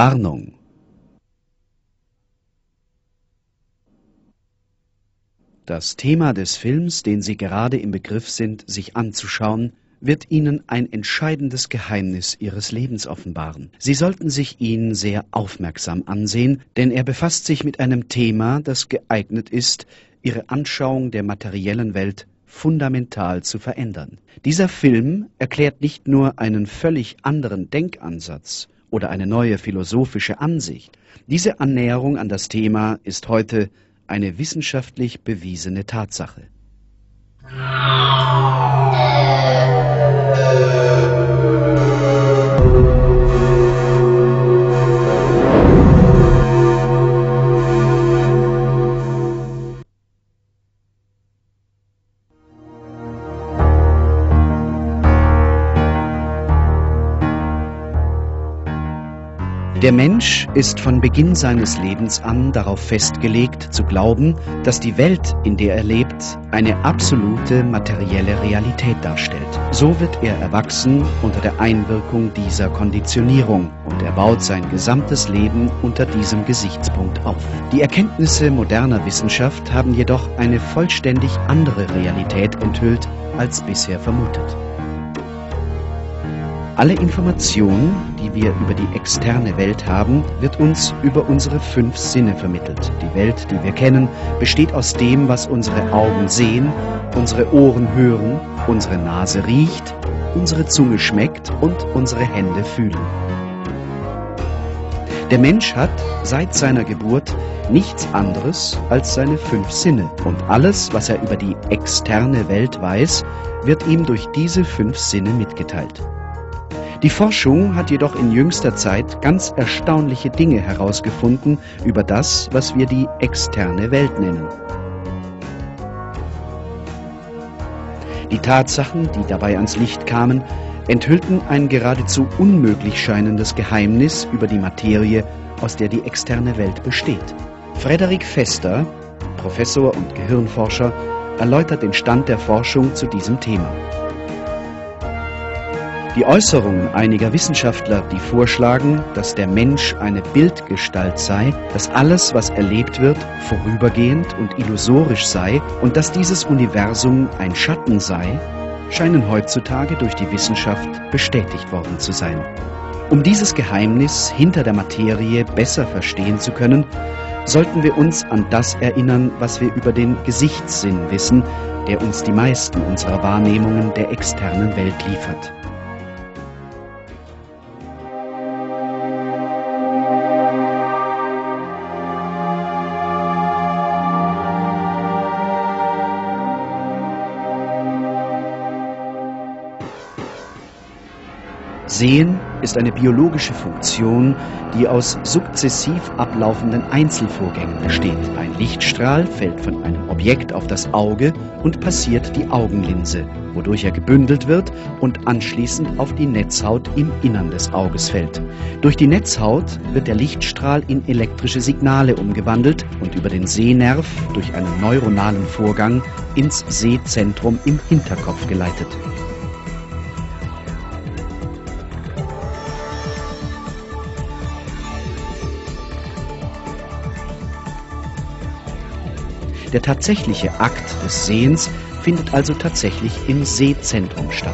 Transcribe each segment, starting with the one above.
Warnung. Das Thema des Films, den Sie gerade im Begriff sind, sich anzuschauen, wird Ihnen ein entscheidendes Geheimnis Ihres Lebens offenbaren. Sie sollten sich ihn sehr aufmerksam ansehen, denn er befasst sich mit einem Thema, das geeignet ist, Ihre Anschauung der materiellen Welt fundamental zu verändern. Dieser Film erklärt nicht nur einen völlig anderen Denkansatz oder eine neue philosophische Ansicht. Diese Annäherung an das Thema ist heute eine wissenschaftlich bewiesene Tatsache. Der Mensch ist von Beginn seines Lebens an darauf festgelegt, zu glauben, dass die Welt, in der er lebt, eine absolute materielle Realität darstellt. So wird er erwachsen unter der Einwirkung dieser Konditionierung und er baut sein gesamtes Leben unter diesem Gesichtspunkt auf. Die Erkenntnisse moderner Wissenschaft haben jedoch eine vollständig andere Realität enthüllt als bisher vermutet. Alle Information, die wir über die externe Welt haben, wird uns über unsere 5 Sinne vermittelt. Die Welt, die wir kennen, besteht aus dem, was unsere Augen sehen, unsere Ohren hören, unsere Nase riecht, unsere Zunge schmeckt und unsere Hände fühlen. Der Mensch hat seit seiner Geburt nichts anderes als seine 5 Sinne. Und alles, was er über die externe Welt weiß, wird ihm durch diese 5 Sinne mitgeteilt. Die Forschung hat jedoch in jüngster Zeit ganz erstaunliche Dinge herausgefunden über das, was wir die externe Welt nennen. Die Tatsachen, die dabei ans Licht kamen, enthüllten ein geradezu unmöglich scheinendes Geheimnis über die Materie, aus der die externe Welt besteht. Frederik Vester, Professor und Gehirnforscher, erläutert den Stand der Forschung zu diesem Thema. Die Äußerungen einiger Wissenschaftler, die vorschlagen, dass der Mensch eine Bildgestalt sei, dass alles, was erlebt wird, vorübergehend und illusorisch sei und dass dieses Universum ein Schatten sei, scheinen heutzutage durch die Wissenschaft bestätigt worden zu sein. Um dieses Geheimnis hinter der Materie besser verstehen zu können, sollten wir uns an das erinnern, was wir über den Gesichtssinn wissen, der uns die meisten unserer Wahrnehmungen der externen Welt liefert. Sehen ist eine biologische Funktion, die aus sukzessiv ablaufenden Einzelvorgängen besteht. Ein Lichtstrahl fällt von einem Objekt auf das Auge und passiert die Augenlinse, wodurch er gebündelt wird und anschließend auf die Netzhaut im Innern des Auges fällt. Durch die Netzhaut wird der Lichtstrahl in elektrische Signale umgewandelt und über den Sehnerv durch einen neuronalen Vorgang ins Sehzentrum im Hinterkopf geleitet. Der tatsächliche Akt des Sehens findet also tatsächlich im Sehzentrum statt.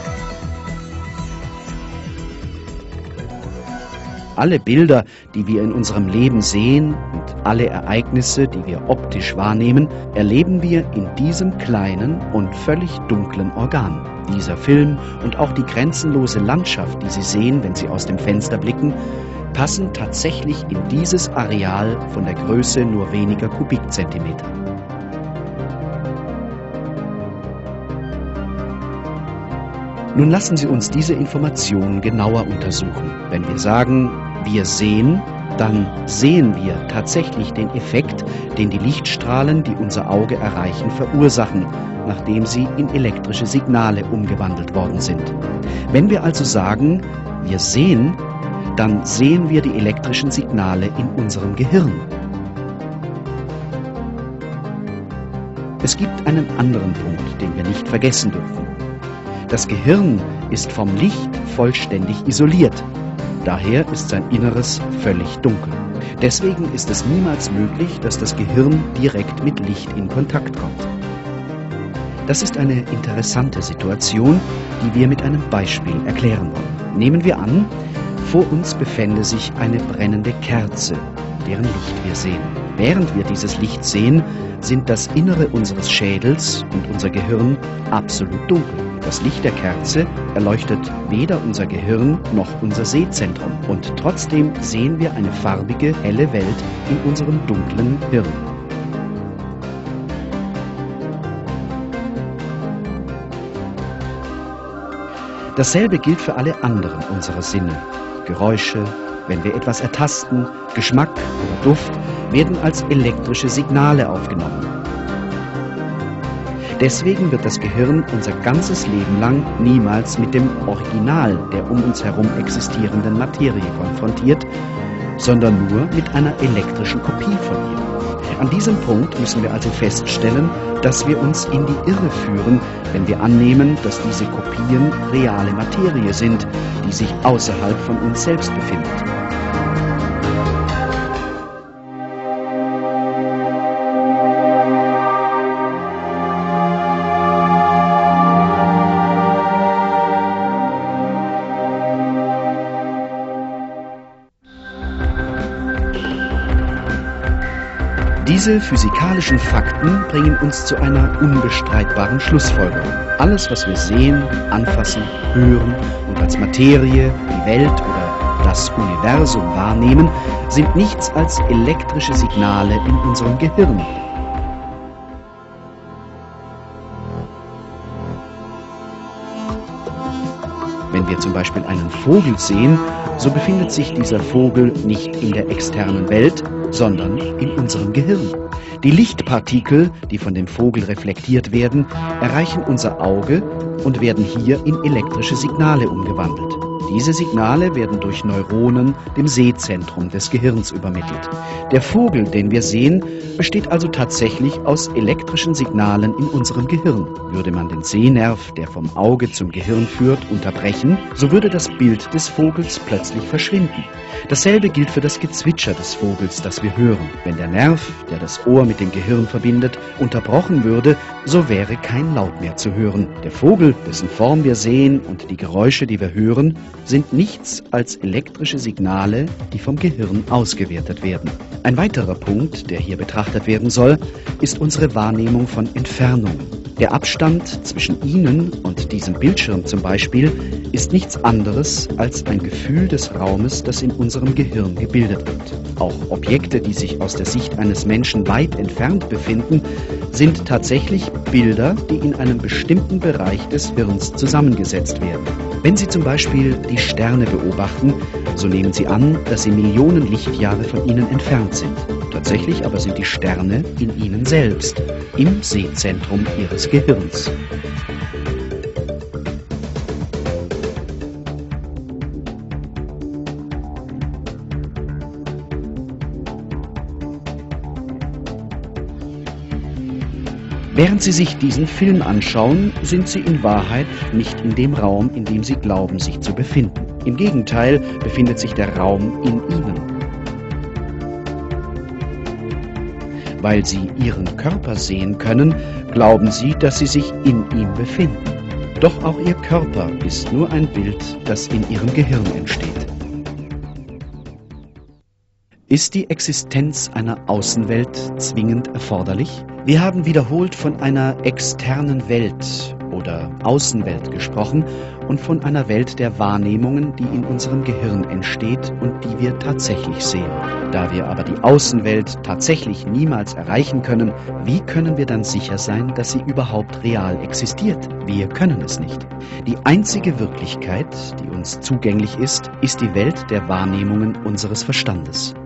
Alle Bilder, die wir in unserem Leben sehen und alle Ereignisse, die wir optisch wahrnehmen, erleben wir in diesem kleinen und völlig dunklen Organ. Dieser Film und auch die grenzenlose Landschaft, die Sie sehen, wenn Sie aus dem Fenster blicken, passen tatsächlich in dieses Areal von der Größe nur weniger Kubikzentimeter. Nun lassen Sie uns diese Information genauer untersuchen. Wenn wir sagen, wir sehen, dann sehen wir tatsächlich den Effekt, den die Lichtstrahlen, die unser Auge erreichen, verursachen, nachdem sie in elektrische Signale umgewandelt worden sind. Wenn wir also sagen, wir sehen, dann sehen wir die elektrischen Signale in unserem Gehirn. Es gibt einen anderen Punkt, den wir nicht vergessen dürfen. Das Gehirn ist vom Licht vollständig isoliert. Daher ist sein Inneres völlig dunkel. Deswegen ist es niemals möglich, dass das Gehirn direkt mit Licht in Kontakt kommt. Das ist eine interessante Situation, die wir mit einem Beispiel erklären wollen. Nehmen wir an, vor uns befände sich eine brennende Kerze, deren Licht wir sehen. Während wir dieses Licht sehen, sind das Innere unseres Schädels und unser Gehirn absolut dunkel. Das Licht der Kerze erleuchtet weder unser Gehirn noch unser Sehzentrum. Und trotzdem sehen wir eine farbige, helle Welt in unserem dunklen Hirn. Dasselbe gilt für alle anderen unserer Sinne. Geräusche, wenn wir etwas ertasten, Geschmack oder Duft, werden als elektrische Signale aufgenommen. Deswegen wird das Gehirn unser ganzes Leben lang niemals mit dem Original der um uns herum existierenden Materie konfrontiert, sondern nur mit einer elektrischen Kopie von ihr. An diesem Punkt müssen wir also feststellen, dass wir uns in die Irre führen, wenn wir annehmen, dass diese Kopien reale Materie sind, die sich außerhalb von uns selbst befindet. Diese physikalischen Fakten bringen uns zu einer unbestreitbaren Schlussfolgerung. Alles, was wir sehen, anfassen, hören und als Materie, die Welt oder das Universum wahrnehmen, sind nichts als elektrische Signale in unserem Gehirn. Wenn wir zum Beispiel einen Vogel sehen, so befindet sich dieser Vogel nicht in der externen Welt, sondern in unserem Gehirn. Die Lichtpartikel, die von dem Vogel reflektiert werden, erreichen unser Auge und werden hier in elektrische Signale umgewandelt. Diese Signale werden durch Neuronen dem Sehzentrum des Gehirns übermittelt. Der Vogel, den wir sehen, besteht also tatsächlich aus elektrischen Signalen in unserem Gehirn. Würde man den Sehnerv, der vom Auge zum Gehirn führt, unterbrechen, so würde das Bild des Vogels plötzlich verschwinden. Dasselbe gilt für das Gezwitscher des Vogels, das wir hören. Wenn der Nerv, der das Ohr mit dem Gehirn verbindet, unterbrochen würde, so wäre kein Laut mehr zu hören. Der Vogel, dessen Form wir sehen, und die Geräusche, die wir hören, sind nichts als elektrische Signale, die vom Gehirn ausgewertet werden. Ein weiterer Punkt, der hier betrachtet werden soll, ist unsere Wahrnehmung von Entfernungen. Der Abstand zwischen Ihnen und diesem Bildschirm zum Beispiel ist nichts anderes als ein Gefühl des Raumes, das in unserem Gehirn gebildet wird. Auch Objekte, die sich aus der Sicht eines Menschen weit entfernt befinden, sind tatsächlich Bilder, die in einem bestimmten Bereich des Hirns zusammengesetzt werden. Wenn Sie zum Beispiel die Sterne beobachten, so nehmen Sie an, dass sie Millionen Lichtjahre von Ihnen entfernt sind. Tatsächlich aber sind die Sterne in Ihnen selbst, im Sehzentrum Ihres Gehirns. Während Sie sich diesen Film anschauen, sind Sie in Wahrheit nicht in dem Raum, in dem Sie glauben, sich zu befinden. Im Gegenteil befindet sich der Raum in Ihnen. Weil Sie Ihren Körper sehen können, glauben Sie, dass Sie sich in ihm befinden. Doch auch Ihr Körper ist nur ein Bild, das in Ihrem Gehirn entsteht. Ist die Existenz einer Außenwelt zwingend erforderlich? Wir haben wiederholt von einer externen Welt oder Außenwelt gesprochen und von einer Welt der Wahrnehmungen, die in unserem Gehirn entsteht und die wir tatsächlich sehen. Da wir aber die Außenwelt tatsächlich niemals erreichen können, wie können wir dann sicher sein, dass sie überhaupt real existiert? Wir können es nicht. Die einzige Wirklichkeit, die uns zugänglich ist, ist die Welt der Wahrnehmungen unseres Verstandes.